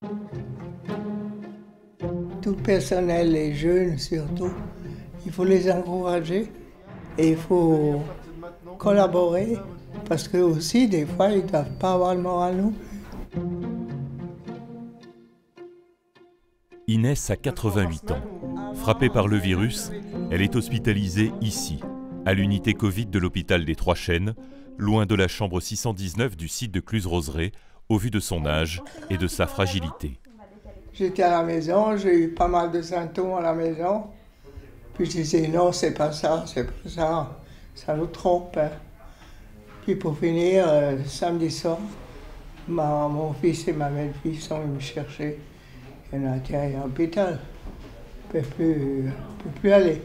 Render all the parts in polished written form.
Tout le personnel, les jeunes surtout, il faut les encourager et il faut collaborer parce que aussi des fois ils ne doivent pas avoir le moral nous. Inès a 88 ans. Frappée par le virus, elle est hospitalisée ici, à l'unité Covid de l'hôpital des Trois Chênes, loin de la chambre 619 du site de Cluse-Roseraie, au vu de son âge et de sa fragilité. J'étais à la maison, j'ai eu pas mal de symptômes à la maison. Puis je disais non, c'est pas ça, ça nous trompe. Hein. Puis pour finir, samedi soir, mon fils et ma belle-fille sont venus me chercher. Il y en a qui est à l'hôpital. Je ne peux plus aller.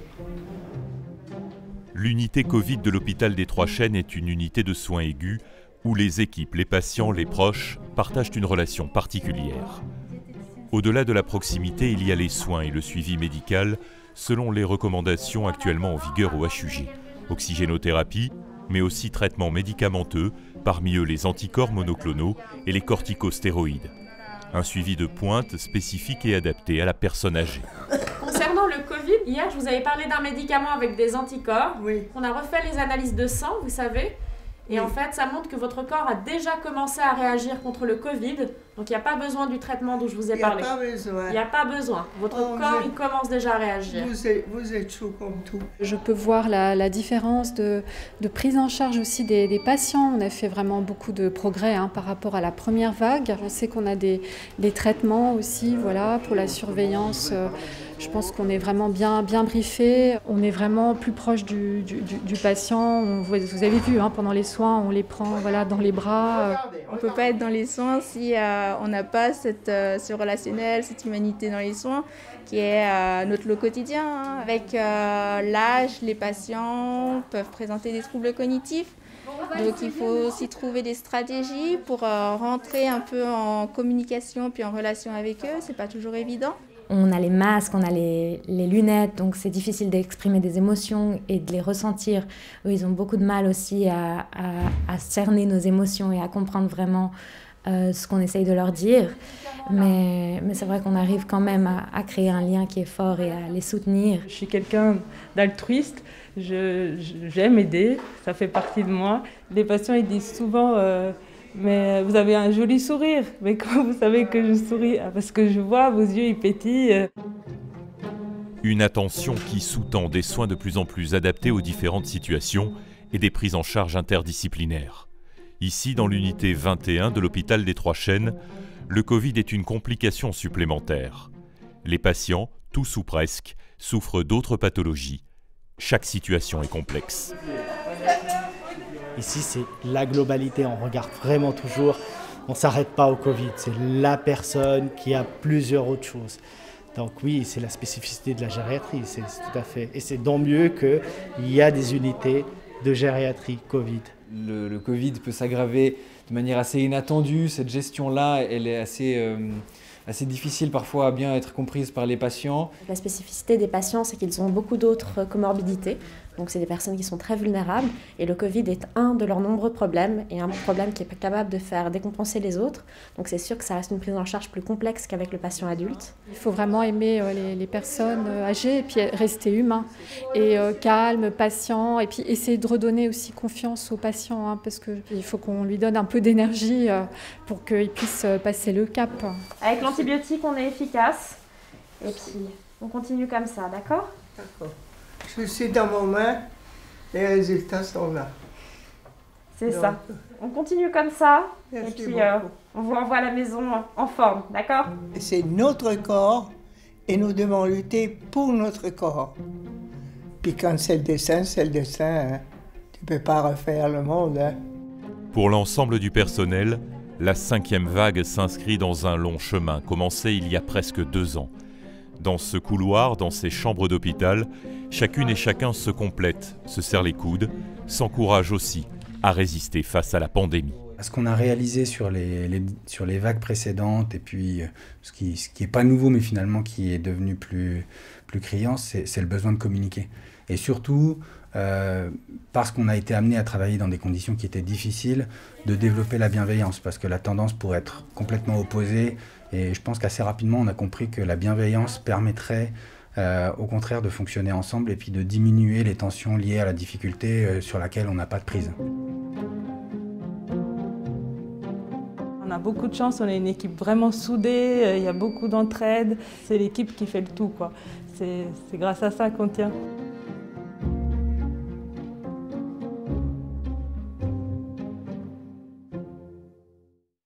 L'unité Covid de l'hôpital des Trois Chênes est une unité de soins aigus où les équipes, les patients, les proches partagent une relation particulière. Au-delà de la proximité, il y a les soins et le suivi médical selon les recommandations actuellement en vigueur au HUG. Oxygénothérapie, mais aussi traitements médicamenteux, parmi eux les anticorps monoclonaux et les corticostéroïdes. Un suivi de pointe spécifique et adapté à la personne âgée. Concernant le Covid, hier je vous avais parlé d'un médicament avec des anticorps. Oui. On a refait les analyses de sang, vous savez. Et en fait, ça montre que votre corps a déjà commencé à réagir contre le Covid. Donc, il n'y a pas besoin du traitement dont je vous ai parlé. Il n'y a pas besoin. Il n'y a pas besoin. Votre corps, il commence déjà à réagir. Vous êtes chaud comme tout. Je peux voir la différence de prise en charge aussi des patients. On a fait vraiment beaucoup de progrès par rapport à la première vague. On sait qu'on a des traitements aussi pour la surveillance. Je pense qu'on est vraiment bien briefé. On est vraiment plus proche du patient. Vous avez vu, pendant les soins, on les prend dans les bras. On ne peut pas être dans les soins si on n'a pas ce relationnel, cette humanité dans les soins qui est notre lot quotidien. Avec l'âge, les patients peuvent présenter des troubles cognitifs. Donc il faut aussi trouver des stratégies pour rentrer un peu en communication puis en relation avec eux. C'est pas toujours évident. On a les masques, on a les lunettes, donc c'est difficile d'exprimer des émotions et de les ressentir. Eux, ils ont beaucoup de mal aussi à cerner nos émotions et à comprendre vraiment ce qu'on essaye de leur dire. Mais c'est vrai qu'on arrive quand même à créer un lien qui est fort et à les soutenir. Je suis quelqu'un d'altruiste, j'aime aider, ça fait partie de moi. Les patients ils disent souvent mais vous avez un joli sourire. Mais comment vous savez que je souris? Parce que je vois, vos yeux, ils pétillent. Une attention qui sous-tend des soins de plus en plus adaptés aux différentes situations et des prises en charge interdisciplinaires. Ici, dans l'unité 21 de l'hôpital des Trois Chênes, le Covid est une complication supplémentaire. Les patients, tous ou presque, souffrent d'autres pathologies. Chaque situation est complexe. Ici, c'est la globalité, on regarde vraiment toujours, on ne s'arrête pas au Covid, c'est la personne qui a plusieurs autres choses. Donc oui, c'est la spécificité de la gériatrie, c'est tout à fait. Et c'est donc mieux qu'il y a des unités de gériatrie Covid. Le Covid peut s'aggraver de manière assez inattendue, cette gestion-là, elle est assez difficile parfois à bien être comprise par les patients. La spécificité des patients, c'est qu'ils ont beaucoup d'autres comorbidités. Donc c'est des personnes qui sont très vulnérables et le Covid est un de leurs nombreux problèmes et un problème qui est capable de faire décompenser les autres. Donc c'est sûr que ça reste une prise en charge plus complexe qu'avec le patient adulte. Il faut vraiment aimer les personnes âgées et puis rester humain et calme, patient et puis essayer de redonner aussi confiance aux patients parce qu'il faut qu'on lui donne un peu d'énergie pour qu'il puisse passer le cap. Avec l'antibiotique, on est efficace et puis on continue comme ça, d'accord? D'accord. Je suis dans mon main, les résultats sont là. C'est ça. On continue comme ça, Merci et puis beaucoup. on vous renvoie à la maison en forme, d'accord? C'est notre corps et nous devons lutter pour notre corps. Puis quand c'est le destin, c'est le destin. Hein. Tu ne peux pas refaire le monde. Hein. Pour l'ensemble du personnel, la 5e vague s'inscrit dans un long chemin commencé il y a presque 2 ans. Dans ce couloir, dans ces chambres d'hôpital, chacune et chacun se complète, se serre les coudes, s'encourage aussi à résister face à la pandémie. Ce qu'on a réalisé sur les vagues précédentes et puis ce qui est pas nouveau mais finalement qui est devenu plus criant, c'est le besoin de communiquer. Et surtout, parce qu'on a été amené à travailler dans des conditions qui étaient difficiles, de développer la bienveillance parce que la tendance pourrait être complètement opposée Et je pense qu'assez rapidement, on a compris que la bienveillance permettrait au contraire de fonctionner ensemble et puis de diminuer les tensions liées à la difficulté sur laquelle on n'a pas de prise. On a beaucoup de chance, on est une équipe vraiment soudée, il y a beaucoup d'entraide. C'est l'équipe qui fait le tout, quoi. C'est grâce à ça qu'on tient.